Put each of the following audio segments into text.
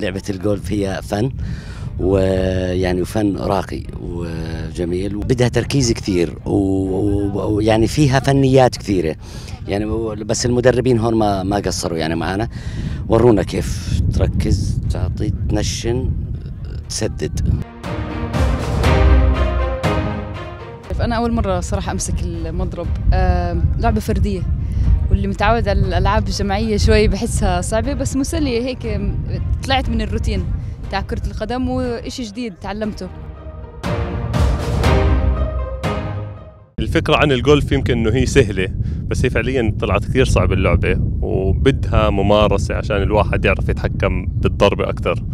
لعبة الجولف هي فن، ويعني فن راقي وجميل، وبدها تركيز كثير، ويعني فيها فنيات كثيرة يعني. بس المدربين هون ما قصروا يعني معنا، ورونا كيف تركز، تعطي، تنشن، تسدد. أنا أول مرة صراحة أمسك المضرب، لعبة فردية، واللي متعود على الألعاب الجماعية شوي بحسها صعبة، بس مسلية هيك. طلعت من الروتين تاع كرة القدم وإشي جديد تعلمته. الفكرة عن الجولف يمكن إنه هي سهلة، بس هي فعليا طلعت كثير صعبة اللعبة، وبدها ممارسة عشان الواحد يعرف يتحكم بالضربة أكثر.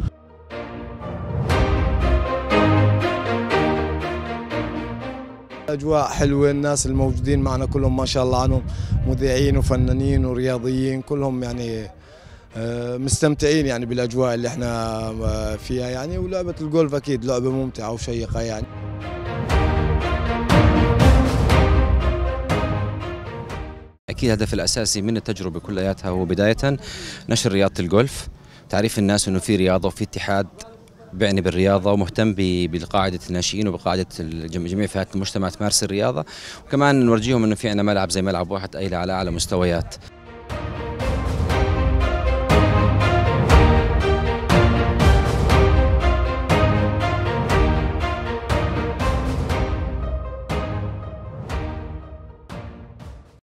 أجواء حلوة، الناس الموجودين معنا كلهم ما شاء الله عنهم مذيعين وفنانين ورياضيين، كلهم يعني مستمتعين يعني بالأجواء اللي احنا فيها يعني. ولعبة الجولف أكيد لعبة ممتعة وشيقة يعني. أكيد الهدف الأساسي من التجربة كلياتها هو بداية نشر رياضة الجولف، تعريف الناس إنه في رياضة وفي اتحاد بيعني بالرياضة ومهتم بقاعدة الناشئين وبقاعدة جميع فئات المجتمع تمارس الرياضة، وكمان نورجيهم إنه في عنا ملعب زي ملعب واحد أيلة على أعلى مستويات.